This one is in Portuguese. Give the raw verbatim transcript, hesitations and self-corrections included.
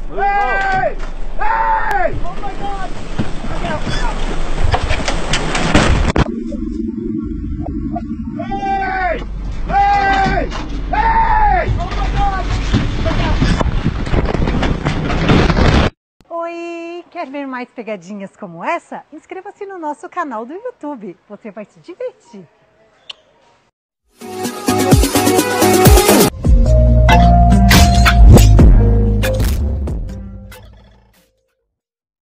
Hey! Hey! Oh my God! Hey! Hey! Hey! Oh my God! Oi! Quer ver mais pegadinhas como essa? Inscreva-se no nosso canal do YouTube. Você vai se divertir.